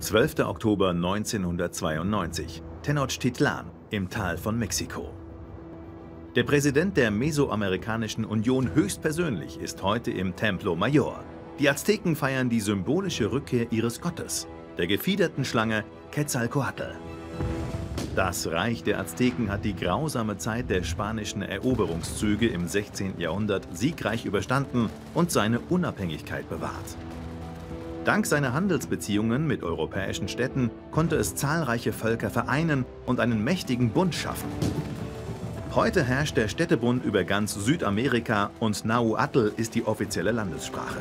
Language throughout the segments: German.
12. Oktober 1992, Tenochtitlan im Tal von Mexiko. Der Präsident der Mesoamerikanischen Union höchstpersönlich ist heute im Templo Mayor. Die Azteken feiern die symbolische Rückkehr ihres Gottes, der gefiederten Schlange Quetzalcoatl. Das Reich der Azteken hat die grausame Zeit der spanischen Eroberungszüge im 16. Jahrhundert siegreich überstanden und seine Unabhängigkeit bewahrt. Dank seiner Handelsbeziehungen mit europäischen Städten konnte es zahlreiche Völker vereinen und einen mächtigen Bund schaffen. Heute herrscht der Städtebund über ganz Südamerika und Nahuatl ist die offizielle Landessprache.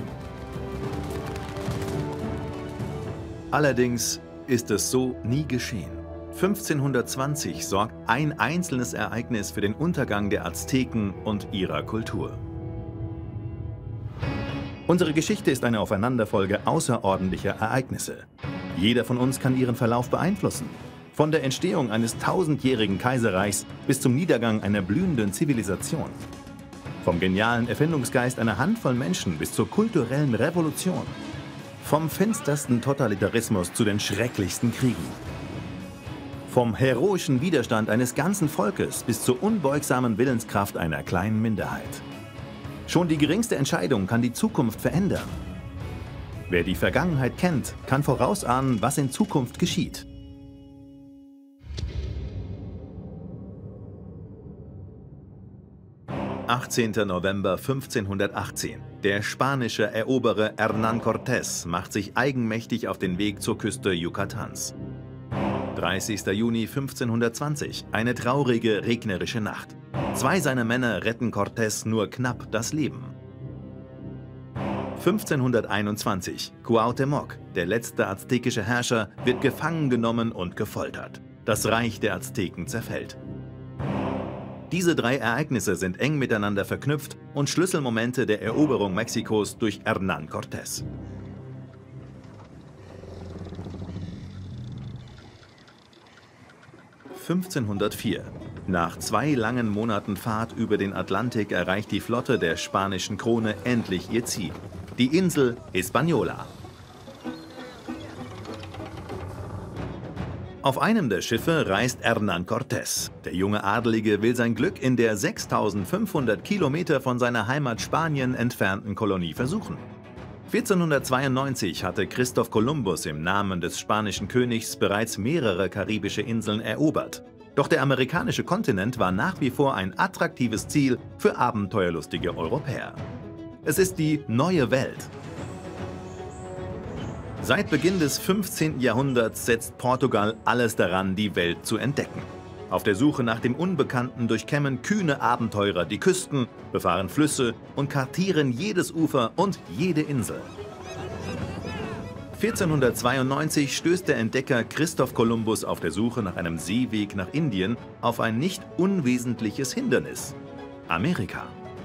Allerdings ist es so nie geschehen. 1520 sorgt ein einzelnes Ereignis für den Untergang der Azteken und ihrer Kultur. Unsere Geschichte ist eine Aufeinanderfolge außerordentlicher Ereignisse. Jeder von uns kann ihren Verlauf beeinflussen. Von der Entstehung eines 1000-jährigen Kaiserreichs bis zum Niedergang einer blühenden Zivilisation. Vom genialen Erfindungsgeist einer Handvoll Menschen bis zur kulturellen Revolution. Vom finstersten Totalitarismus zu den schrecklichsten Kriegen. Vom heroischen Widerstand eines ganzen Volkes bis zur unbeugsamen Willenskraft einer kleinen Minderheit. Schon die geringste Entscheidung kann die Zukunft verändern. Wer die Vergangenheit kennt, kann vorausahnen, was in Zukunft geschieht. »18. November 1518. Der spanische Eroberer Hernán Cortés macht sich eigenmächtig auf den Weg zur Küste Yucatans. 30. Juni 1520. Eine traurige, regnerische Nacht. 2 seiner Männer retten Cortés nur knapp das Leben. 1521. Cuauhtémoc, der letzte aztekische Herrscher, wird gefangen genommen und gefoltert. Das Reich der Azteken zerfällt. Diese 3 Ereignisse sind eng miteinander verknüpft und Schlüsselmomente der Eroberung Mexikos durch Hernán Cortés. »1504. Nach 2 langen Monaten Fahrt über den Atlantik erreicht die Flotte der spanischen Krone endlich ihr Ziel, die Insel Hispaniola. Auf einem der Schiffe reist Hernán Cortés. Der junge Adelige will sein Glück in der 6500 Kilometer von seiner Heimat Spanien entfernten Kolonie versuchen. 1492 hatte Christoph Kolumbus im Namen des spanischen Königs bereits mehrere karibische Inseln erobert. Doch der amerikanische Kontinent war nach wie vor ein attraktives Ziel für abenteuerlustige Europäer. Es ist die neue Welt. Seit Beginn des 15. Jahrhunderts setzt Portugal alles daran, die Welt zu entdecken. Auf der Suche nach dem Unbekannten durchkämmen kühne Abenteurer die Küsten, befahren Flüsse und kartieren jedes Ufer und jede Insel. 1492 stößt der Entdecker Christoph Kolumbus auf der Suche nach einem Seeweg nach Indien auf ein nicht unwesentliches Hindernis: Amerika.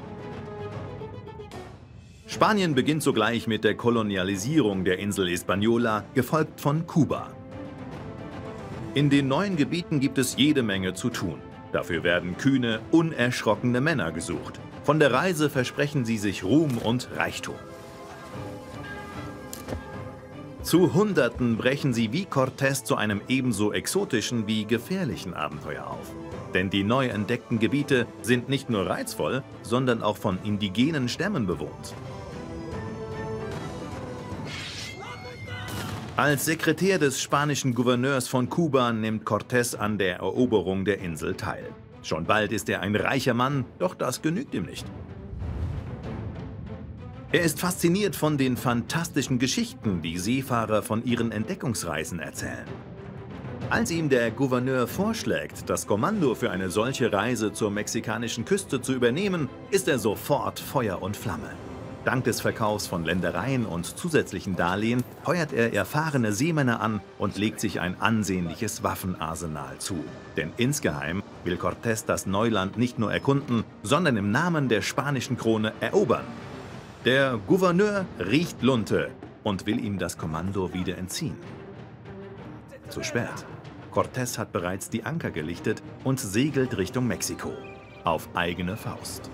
Spanien beginnt sogleich mit der Kolonialisierung der Insel Hispaniola, gefolgt von Kuba. In den neuen Gebieten gibt es jede Menge zu tun. Dafür werden kühne, unerschrockene Männer gesucht. Von der Reise versprechen sie sich Ruhm und Reichtum. Zu Hunderten brechen sie wie Cortés zu einem ebenso exotischen wie gefährlichen Abenteuer auf. Denn die neu entdeckten Gebiete sind nicht nur reizvoll, sondern auch von indigenen Stämmen bewohnt. Als Sekretär des spanischen Gouverneurs von Kuba nimmt Cortés an der Eroberung der Insel teil. Schon bald ist er ein reicher Mann, doch das genügt ihm nicht. Er ist fasziniert von den fantastischen Geschichten, die Seefahrer von ihren Entdeckungsreisen erzählen. Als ihm der Gouverneur vorschlägt, das Kommando für eine solche Reise zur mexikanischen Küste zu übernehmen, ist er sofort Feuer und Flamme. Dank des Verkaufs von Ländereien und zusätzlichen Darlehen heuert er erfahrene Seemänner an und legt sich ein ansehnliches Waffenarsenal zu. Denn insgeheim will Cortés das Neuland nicht nur erkunden, sondern im Namen der spanischen Krone erobern. Der Gouverneur riecht Lunte und will ihm das Kommando wieder entziehen. Zu spät. Cortés hat bereits die Anker gelichtet und segelt Richtung Mexiko. Auf eigene Faust.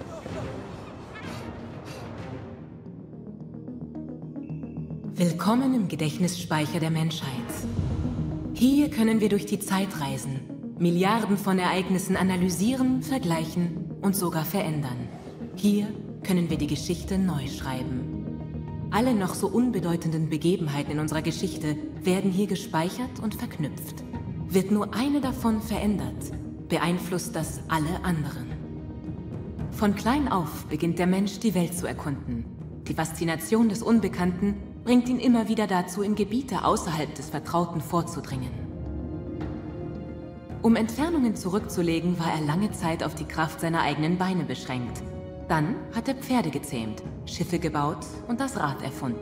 Willkommen im Gedächtnisspeicher der Menschheit. Hier können wir durch die Zeit reisen, Milliarden von Ereignissen analysieren, vergleichen und sogar verändern. Hier können wir die Geschichte neu schreiben. Alle noch so unbedeutenden Begebenheiten in unserer Geschichte werden hier gespeichert und verknüpft. Wird nur eine davon verändert, beeinflusst das alle anderen. Von klein auf beginnt der Mensch, die Welt zu erkunden. Die Faszination des Unbekannten bringt ihn immer wieder dazu, in Gebiete außerhalb des Vertrauten vorzudringen. Um Entfernungen zurückzulegen, war er lange Zeit auf die Kraft seiner eigenen Beine beschränkt. Dann hat er Pferde gezähmt, Schiffe gebaut und das Rad erfunden.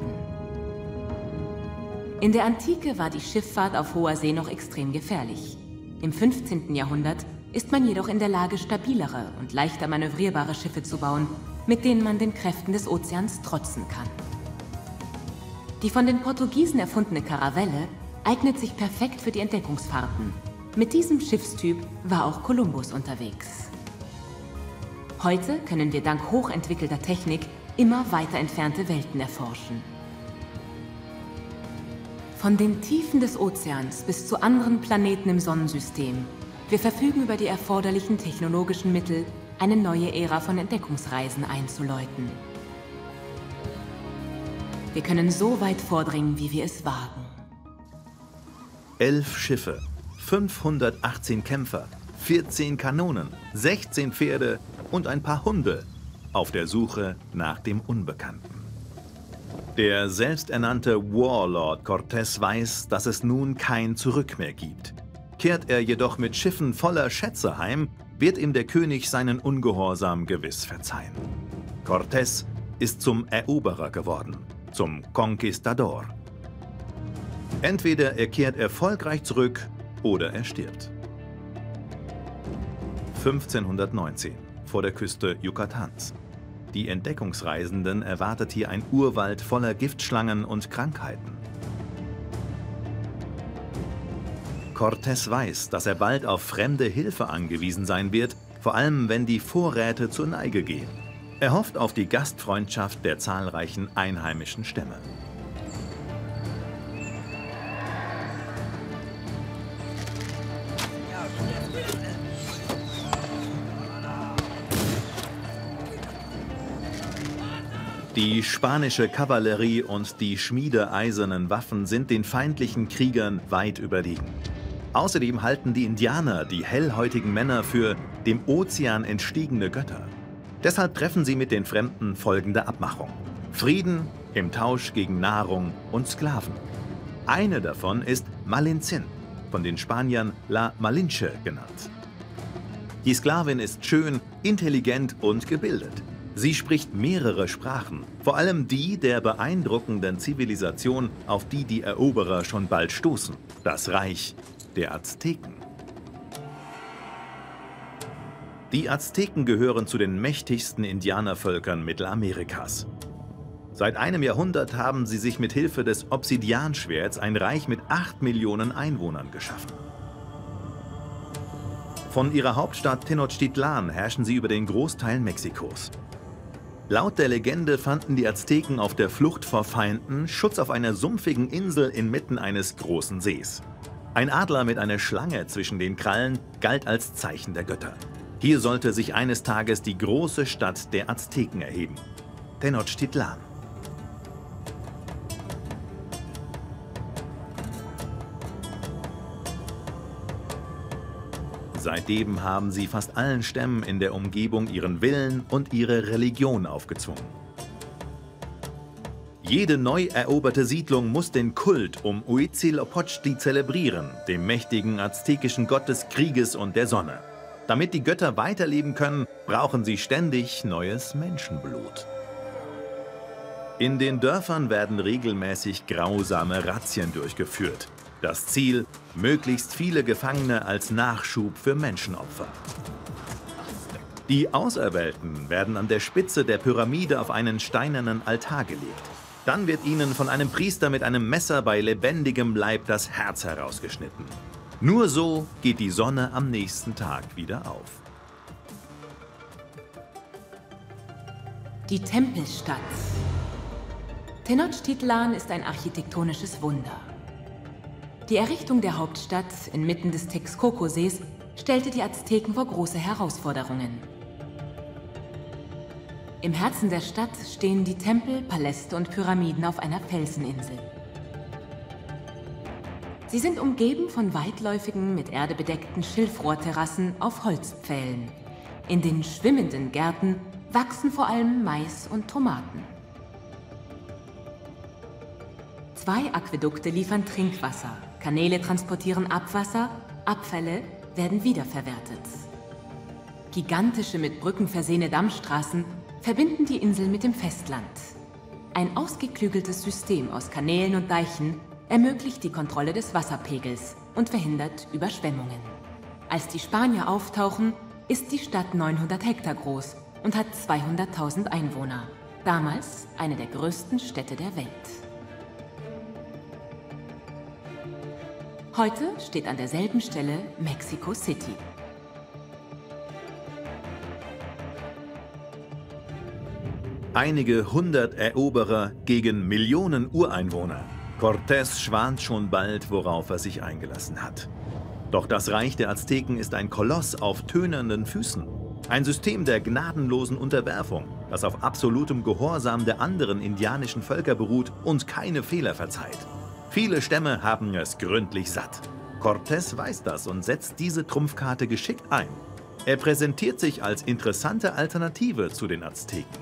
In der Antike war die Schifffahrt auf hoher See noch extrem gefährlich. Im 15. Jahrhundert ist man jedoch in der Lage, stabilere und leichter manövrierbare Schiffe zu bauen, mit denen man den Kräften des Ozeans trotzen kann. Die von den Portugiesen erfundene Karavelle eignet sich perfekt für die Entdeckungsfahrten. Mit diesem Schiffstyp war auch Kolumbus unterwegs. Heute können wir dank hochentwickelter Technik immer weiter entfernte Welten erforschen. Von den Tiefen des Ozeans bis zu anderen Planeten im Sonnensystem. Wir verfügen über die erforderlichen technologischen Mittel, eine neue Ära von Entdeckungsreisen einzuläuten. Wir können so weit vordringen, wie wir es wagen. 11 Schiffe, 518 Kämpfer, 14 Kanonen, 16 Pferde und ein paar Hunde auf der Suche nach dem Unbekannten. Der selbsternannte Warlord Cortés weiß, dass es nun kein Zurück mehr gibt. Kehrt er jedoch mit Schiffen voller Schätze heim, wird ihm der König seinen Ungehorsam gewiss verzeihen. Cortés ist zum Eroberer geworden, zum Conquistador. Entweder er kehrt erfolgreich zurück oder er stirbt. 1519, vor der Küste Yucatans. Die Entdeckungsreisenden erwartet hier ein Urwald voller Giftschlangen und Krankheiten. Cortés weiß, dass er bald auf fremde Hilfe angewiesen sein wird, vor allem wenn die Vorräte zur Neige gehen. Er hofft auf die Gastfreundschaft der zahlreichen einheimischen Stämme. Die spanische Kavallerie und die schmiedeeisernen Waffen sind den feindlichen Kriegern weit überlegen. Außerdem halten die Indianer die hellhäutigen Männer für dem Ozean entstiegene Götter. Deshalb treffen sie mit den Fremden folgende Abmachung: Frieden im Tausch gegen Nahrung und Sklaven. Eine davon ist Malintzin, von den Spaniern La Malinche genannt. Die Sklavin ist schön, intelligent und gebildet. Sie spricht mehrere Sprachen, vor allem die der beeindruckenden Zivilisation, auf die die Eroberer schon bald stoßen: das Reich der Azteken. Die Azteken gehören zu den mächtigsten Indianervölkern Mittelamerikas. Seit einem Jahrhundert haben sie sich mit Hilfe des Obsidianschwerts ein Reich mit 8 Millionen Einwohnern geschaffen. Von ihrer Hauptstadt Tenochtitlan herrschen sie über den Großteil Mexikos. Laut der Legende fanden die Azteken auf der Flucht vor Feinden Schutz auf einer sumpfigen Insel inmitten eines großen Sees. Ein Adler mit einer Schlange zwischen den Krallen galt als Zeichen der Götter. Hier sollte sich eines Tages die große Stadt der Azteken erheben: Tenochtitlan. Seitdem haben sie fast allen Stämmen in der Umgebung ihren Willen und ihre Religion aufgezwungen. Jede neu eroberte Siedlung muss den Kult um Huitzilopochtli zelebrieren, dem mächtigen aztekischen Gott des Krieges und der Sonne. Damit die Götter weiterleben können, brauchen sie ständig neues Menschenblut. In den Dörfern werden regelmäßig grausame Razzien durchgeführt. Das Ziel: möglichst viele Gefangene als Nachschub für Menschenopfer. Die Auserwählten werden an der Spitze der Pyramide auf einen steinernen Altar gelegt. Dann wird ihnen von einem Priester mit einem Messer bei lebendigem Leib das Herz herausgeschnitten. Nur so geht die Sonne am nächsten Tag wieder auf. Die Tempelstadt. Tenochtitlan ist ein architektonisches Wunder. Die Errichtung der Hauptstadt inmitten des Texcoco-Sees stellte die Azteken vor große Herausforderungen. Im Herzen der Stadt stehen die Tempel, Paläste und Pyramiden auf einer Felseninsel. Sie sind umgeben von weitläufigen, mit Erde bedeckten Schilfrohrterrassen auf Holzpfählen. In den schwimmenden Gärten wachsen vor allem Mais und Tomaten. 2 Aquädukte liefern Trinkwasser, Kanäle transportieren Abwasser, Abfälle werden wiederverwertet. Gigantische, mit Brücken versehene Dammstraßen verbinden die Insel mit dem Festland. Ein ausgeklügeltes System aus Kanälen und Deichen ermöglicht die Kontrolle des Wasserpegels und verhindert Überschwemmungen. Als die Spanier auftauchen, ist die Stadt 900 Hektar groß und hat 200.000 Einwohner. Damals eine der größten Städte der Welt. Heute steht an derselben Stelle Mexico City. Einige hundert Eroberer gegen Millionen Ureinwohner. Cortés schwant schon bald, worauf er sich eingelassen hat. Doch das Reich der Azteken ist ein Koloss auf tönernen Füßen. Ein System der gnadenlosen Unterwerfung, das auf absolutem Gehorsam der anderen indianischen Völker beruht und keine Fehler verzeiht. Viele Stämme haben es gründlich satt. Cortés weiß das und setzt diese Trumpfkarte geschickt ein. Er präsentiert sich als interessante Alternative zu den Azteken.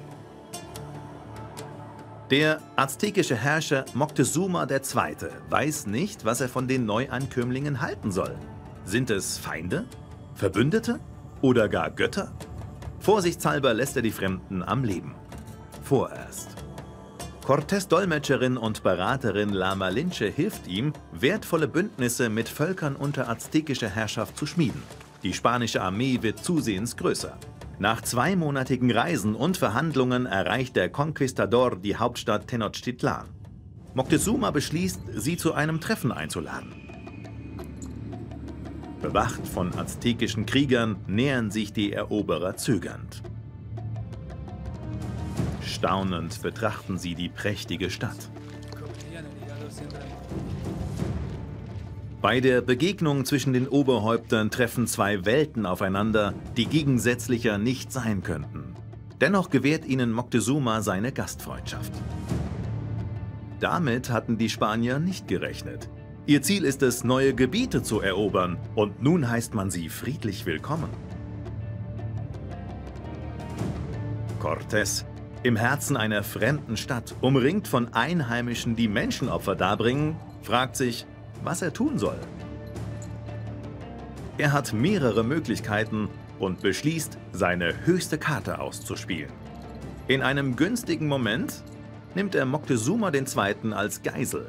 Der aztekische Herrscher Moctezuma II. Weiß nicht, was er von den Neuankömmlingen halten soll. Sind es Feinde, Verbündete oder gar Götter? Vorsichtshalber lässt er die Fremden am Leben. Vorerst. Cortés' Dolmetscherin und Beraterin La Malinche hilft ihm, wertvolle Bündnisse mit Völkern unter aztekischer Herrschaft zu schmieden. Die spanische Armee wird zusehends größer. Nach 2-monatigen Reisen und Verhandlungen erreicht der Conquistador die Hauptstadt Tenochtitlan. Moctezuma beschließt, sie zu einem Treffen einzuladen. Bewacht von aztekischen Kriegern nähern sich die Eroberer zögernd. Staunend betrachten sie die prächtige Stadt. Bei der Begegnung zwischen den Oberhäuptern treffen 2 Welten aufeinander, die gegensätzlicher nicht sein könnten. Dennoch gewährt ihnen Moctezuma seine Gastfreundschaft. Damit hatten die Spanier nicht gerechnet. Ihr Ziel ist es, neue Gebiete zu erobern, und nun heißt man sie friedlich willkommen. Cortés, im Herzen einer fremden Stadt, umringt von Einheimischen, die Menschenopfer darbringen, fragt sich, was er tun soll. Er hat mehrere Möglichkeiten und beschließt, seine höchste Karte auszuspielen. In einem günstigen Moment nimmt er Moctezuma II. Als Geisel.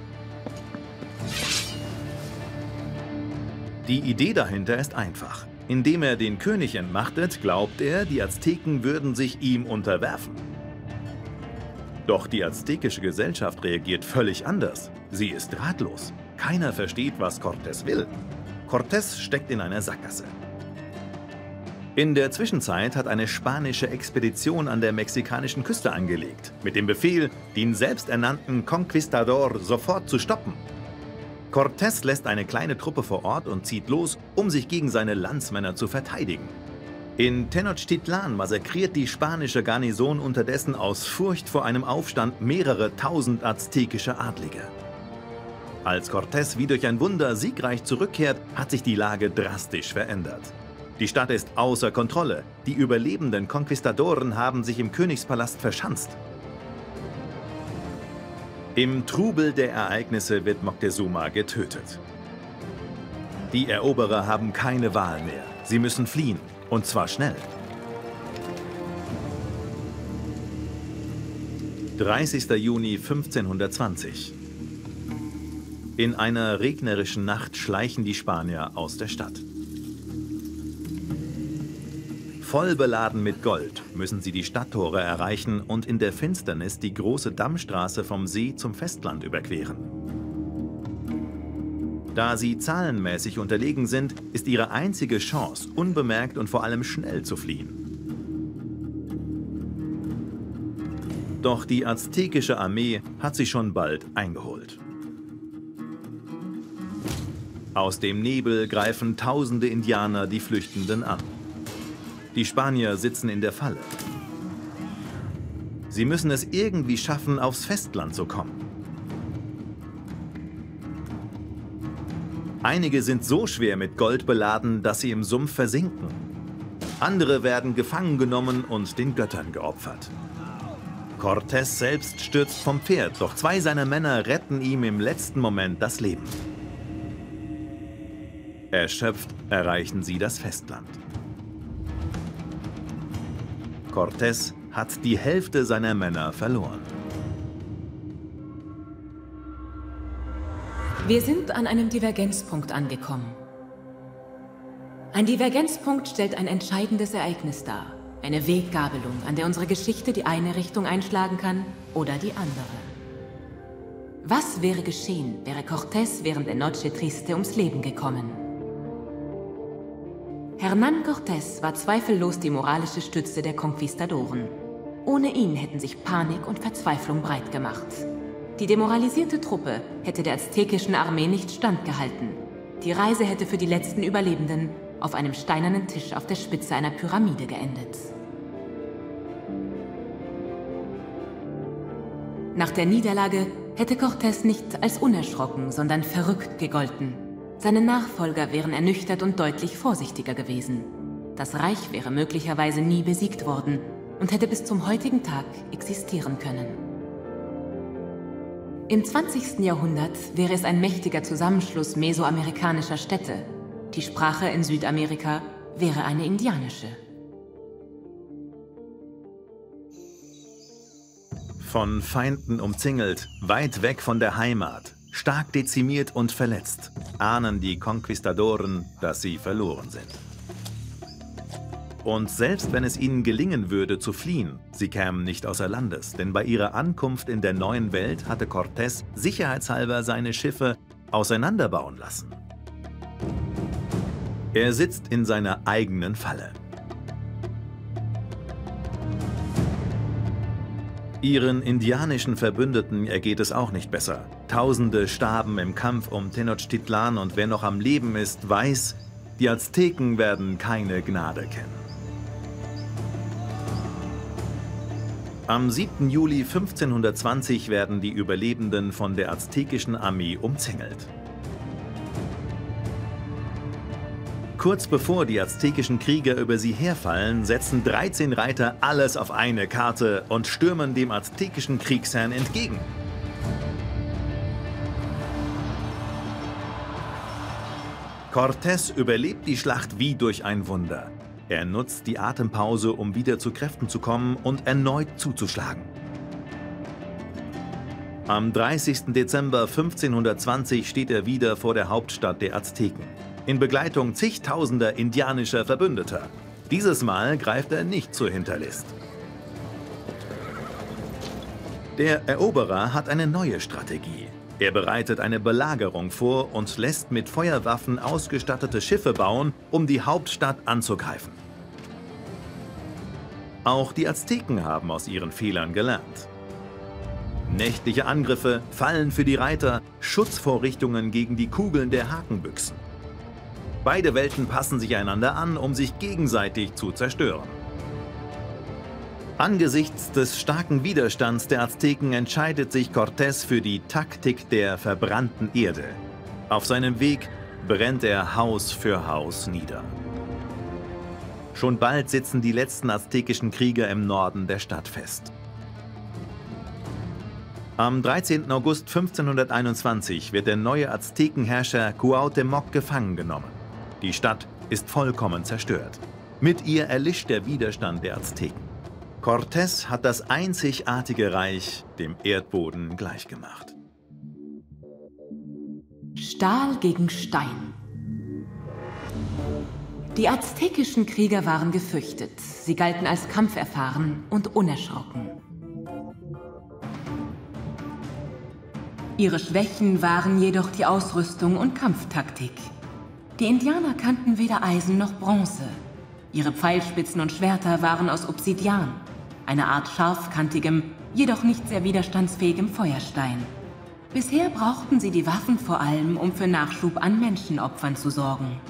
Die Idee dahinter ist einfach. Indem er den König entmachtet, glaubt er, die Azteken würden sich ihm unterwerfen. Doch die aztekische Gesellschaft reagiert völlig anders. Sie ist ratlos. Keiner versteht, was Cortés will. Cortés steckt in einer Sackgasse. In der Zwischenzeit hat eine spanische Expedition an der mexikanischen Küste angelegt, mit dem Befehl, den selbsternannten Conquistador sofort zu stoppen. Cortés lässt eine kleine Truppe vor Ort und zieht los, um sich gegen seine Landsmänner zu verteidigen. In Tenochtitlan massakriert die spanische Garnison unterdessen aus Furcht vor einem Aufstand mehrere tausend aztekische Adlige. Als Cortés wie durch ein Wunder siegreich zurückkehrt, hat sich die Lage drastisch verändert. Die Stadt ist außer Kontrolle. Die überlebenden Konquistadoren haben sich im Königspalast verschanzt. Im Trubel der Ereignisse wird Moctezuma getötet. Die Eroberer haben keine Wahl mehr. Sie müssen fliehen, und zwar schnell. 30. Juni 1520. In einer regnerischen Nacht schleichen die Spanier aus der Stadt. Voll beladen mit Gold müssen sie die Stadttore erreichen und in der Finsternis die große Dammstraße vom See zum Festland überqueren. Da sie zahlenmäßig unterlegen sind, ist ihre einzige Chance, unbemerkt und vor allem schnell zu fliehen. Doch die aztekische Armee hat sie schon bald eingeholt. Aus dem Nebel greifen tausende Indianer die Flüchtenden an. Die Spanier sitzen in der Falle. Sie müssen es irgendwie schaffen, aufs Festland zu kommen. Einige sind so schwer mit Gold beladen, dass sie im Sumpf versinken. Andere werden gefangen genommen und den Göttern geopfert. Cortés selbst stürzt vom Pferd, doch 2 seiner Männer retten ihm im letzten Moment das Leben. Erschöpft erreichen sie das Festland. Cortés hat die Hälfte seiner Männer verloren. Wir sind an einem Divergenzpunkt angekommen. Ein Divergenzpunkt stellt ein entscheidendes Ereignis dar. Eine Weggabelung, an der unsere Geschichte die eine Richtung einschlagen kann oder die andere. Was wäre geschehen, wäre Cortés während der Noche Triste ums Leben gekommen? Hernán Cortés war zweifellos die moralische Stütze der Konquistadoren. Ohne ihn hätten sich Panik und Verzweiflung breit gemacht. Die demoralisierte Truppe hätte der aztekischen Armee nicht standgehalten. Die Reise hätte für die letzten Überlebenden auf einem steinernen Tisch auf der Spitze einer Pyramide geendet. Nach der Niederlage hätte Cortés nicht als unerschrocken, sondern verrückt gegolten. Seine Nachfolger wären ernüchtert und deutlich vorsichtiger gewesen. Das Reich wäre möglicherweise nie besiegt worden und hätte bis zum heutigen Tag existieren können. Im 20. Jahrhundert wäre es ein mächtiger Zusammenschluss mesoamerikanischer Städte. Die Sprache in Südamerika wäre eine indianische. Von Feinden umzingelt, weit weg von der Heimat, stark dezimiert und verletzt, ahnen die Konquistadoren, dass sie verloren sind. Und selbst wenn es ihnen gelingen würde zu fliehen, sie kämen nicht außer Landes, denn bei ihrer Ankunft in der neuen Welt hatte Cortés sicherheitshalber seine Schiffe auseinanderbauen lassen. Er sitzt in seiner eigenen Falle. Ihren indianischen Verbündeten ergeht es auch nicht besser. Tausende starben im Kampf um Tenochtitlan und wer noch am Leben ist, weiß, die Azteken werden keine Gnade kennen. Am 7. Juli 1520 werden die Überlebenden von der aztekischen Armee umzingelt. Kurz bevor die aztekischen Krieger über sie herfallen, setzen 13 Reiter alles auf eine Karte und stürmen dem aztekischen Kriegsherrn entgegen. Cortés überlebt die Schlacht wie durch ein Wunder. Er nutzt die Atempause, um wieder zu Kräften zu kommen und erneut zuzuschlagen. Am 30. Dezember 1520 steht er wieder vor der Hauptstadt der Azteken, in Begleitung zigtausender indianischer Verbündeter. Dieses Mal greift er nicht zur Hinterlist. Der Eroberer hat eine neue Strategie. Er bereitet eine Belagerung vor und lässt mit Feuerwaffen ausgestattete Schiffe bauen, um die Hauptstadt anzugreifen. Auch die Azteken haben aus ihren Fehlern gelernt. Nächtliche Angriffe, Fallen für die Reiter, Schutzvorrichtungen gegen die Kugeln der Hakenbüchsen. Beide Welten passen sich einander an, um sich gegenseitig zu zerstören. Angesichts des starken Widerstands der Azteken entscheidet sich Cortés für die Taktik der verbrannten Erde. Auf seinem Weg brennt er Haus für Haus nieder. Schon bald sitzen die letzten aztekischen Krieger im Norden der Stadt fest. Am 13. August 1521 wird der neue Aztekenherrscher Cuauhtémoc gefangen genommen. Die Stadt ist vollkommen zerstört. Mit ihr erlischt der Widerstand der Azteken. Cortés hat das einzigartige Reich dem Erdboden gleichgemacht. Stahl gegen Stein. Die aztekischen Krieger waren gefürchtet. Sie galten als kampferfahren und unerschrocken. Ihre Schwächen waren jedoch die Ausrüstung und Kampftaktik. Die Indianer kannten weder Eisen noch Bronze. Ihre Pfeilspitzen und Schwerter waren aus Obsidian, einer Art scharfkantigem, jedoch nicht sehr widerstandsfähigem Feuerstein. Bisher brauchten sie die Waffen vor allem, um für Nachschub an Menschenopfern zu sorgen.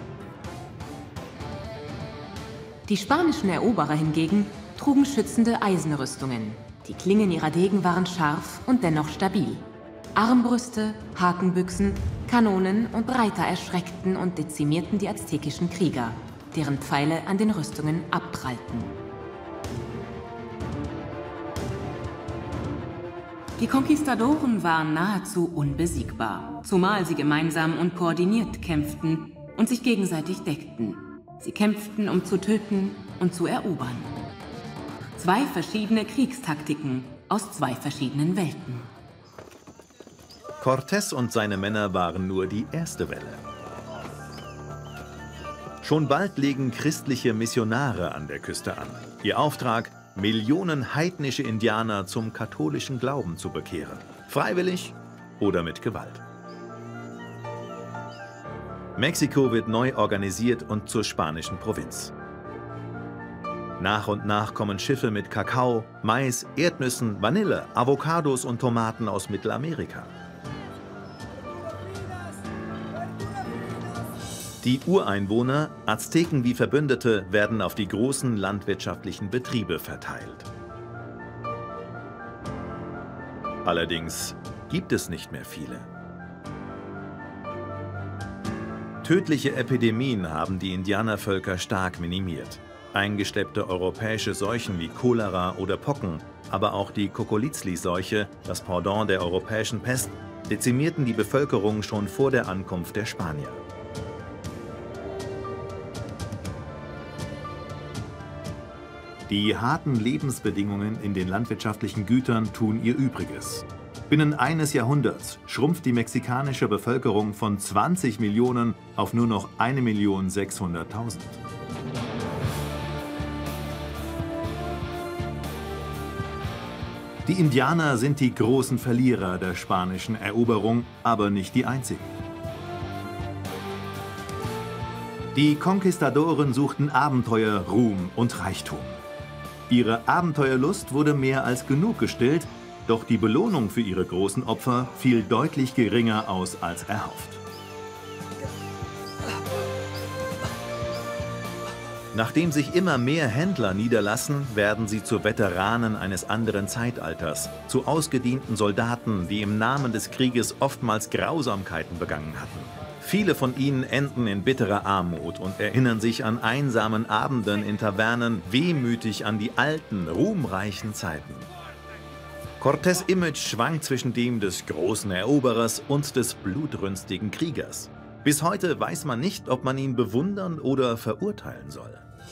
Die spanischen Eroberer hingegen trugen schützende Eisenrüstungen. Die Klingen ihrer Degen waren scharf und dennoch stabil. Armbrüste, Hakenbüchsen, Kanonen und Reiter erschreckten und dezimierten die aztekischen Krieger, deren Pfeile an den Rüstungen abprallten. Die Konquistadoren waren nahezu unbesiegbar, zumal sie gemeinsam und koordiniert kämpften und sich gegenseitig deckten. Sie kämpften, um zu töten und zu erobern. Zwei verschiedene Kriegstaktiken aus zwei verschiedenen Welten. Cortés und seine Männer waren nur die erste Welle. Schon bald legen christliche Missionare an der Küste an. Ihr Auftrag: Millionen heidnische Indianer zum katholischen Glauben zu bekehren. Freiwillig oder mit Gewalt. Mexiko wird neu organisiert und zur spanischen Provinz. Nach und nach kommen Schiffe mit Kakao, Mais, Erdnüssen, Vanille, Avocados und Tomaten aus Mittelamerika. Die Ureinwohner, Azteken wie Verbündete, werden auf die großen landwirtschaftlichen Betriebe verteilt. Allerdings gibt es nicht mehr viele. Tödliche Epidemien haben die Indianervölker stark minimiert. Eingeschleppte europäische Seuchen wie Cholera oder Pocken, aber auch die Kokolizli-Seuche, das Pendant der europäischen Pest, dezimierten die Bevölkerung schon vor der Ankunft der Spanier. Die harten Lebensbedingungen in den landwirtschaftlichen Gütern tun ihr Übriges. Binnen eines Jahrhunderts schrumpft die mexikanische Bevölkerung von 20 Millionen auf nur noch 1.600.000. Die Indianer sind die großen Verlierer der spanischen Eroberung, aber nicht die einzigen. Die Konquistadoren suchten Abenteuer, Ruhm und Reichtum. Ihre Abenteuerlust wurde mehr als genug gestillt, doch die Belohnung für ihre großen Opfer fiel deutlich geringer aus als erhofft. Nachdem sich immer mehr Händler niederlassen, werden sie zu Veteranen eines anderen Zeitalters, zu ausgedienten Soldaten, die im Namen des Krieges oftmals Grausamkeiten begangen hatten. Viele von ihnen enden in bitterer Armut und erinnern sich an einsamen Abenden in Tavernen wehmütig an die alten, ruhmreichen Zeiten. Cortés' Image schwankt zwischen dem des großen Eroberers und des blutrünstigen Kriegers. Bis heute weiß man nicht, ob man ihn bewundern oder verurteilen soll.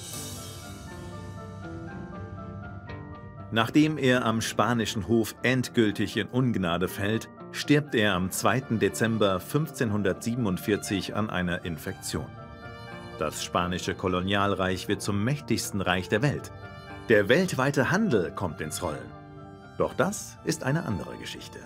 Nachdem er am spanischen Hof endgültig in Ungnade fällt, stirbt er am 2. Dezember 1547 an einer Infektion. Das spanische Kolonialreich wird zum mächtigsten Reich der Welt. Der weltweite Handel kommt ins Rollen. Doch das ist eine andere Geschichte.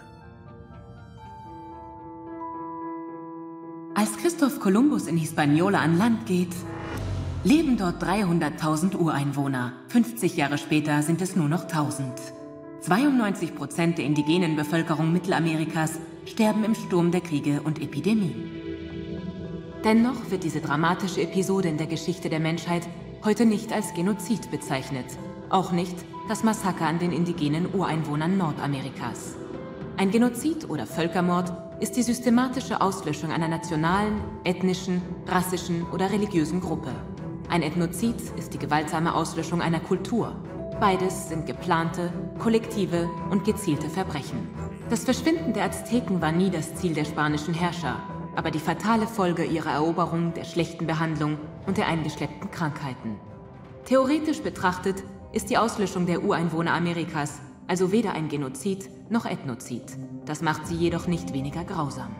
Als Christoph Kolumbus in Hispaniola an Land geht, leben dort 300.000 Ureinwohner. 50 Jahre später sind es nur noch 1.000. 92% der indigenen Bevölkerung Mittelamerikas sterben im Sturm der Kriege und Epidemien. Dennoch wird diese dramatische Episode in der Geschichte der Menschheit heute nicht als Genozid bezeichnet. Auch nicht das Massaker an den indigenen Ureinwohnern Nordamerikas. Ein Genozid oder Völkermord ist die systematische Auslöschung einer nationalen, ethnischen, rassischen oder religiösen Gruppe. Ein Ethnozid ist die gewaltsame Auslöschung einer Kultur. Beides sind geplante, kollektive und gezielte Verbrechen. Das Verschwinden der Azteken war nie das Ziel der spanischen Herrscher, aber die fatale Folge ihrer Eroberung, der schlechten Behandlung und der eingeschleppten Krankheiten. Theoretisch betrachtet ist die Auslöschung der Ureinwohner Amerikas also weder ein Genozid noch Ethnozid. Das macht sie jedoch nicht weniger grausam.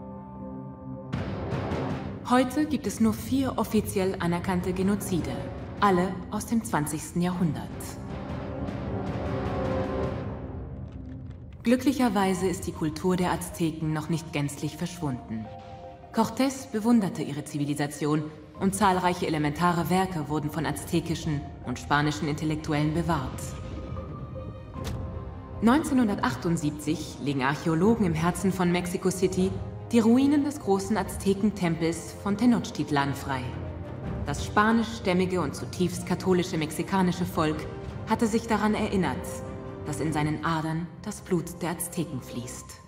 Heute gibt es nur 4 offiziell anerkannte Genozide, alle aus dem 20. Jahrhundert. Glücklicherweise ist die Kultur der Azteken noch nicht gänzlich verschwunden. Cortés bewunderte ihre Zivilisation und zahlreiche elementare Werke wurden von aztekischen und spanischen Intellektuellen bewahrt. 1978 legen Archäologen im Herzen von Mexico City die Ruinen des großen Aztekentempels von Tenochtitlan frei. Das spanischstämmige und zutiefst katholische mexikanische Volk hatte sich daran erinnert, dass in seinen Adern das Blut der Azteken fließt.